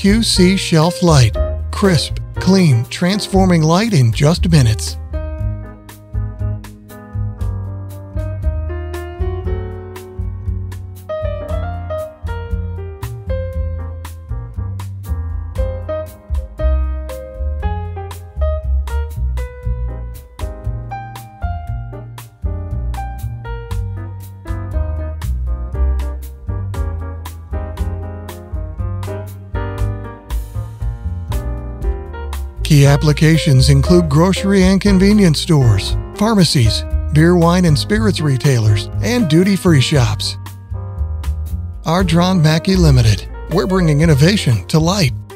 ULc CE shelf light. Crisp, clean, transforming light in just minutes. Key applications include grocery and convenience stores, pharmacies, beer, wine, and spirits retailers, and duty-free shops. Ardron-Mackie Limited. We're bringing innovation to light.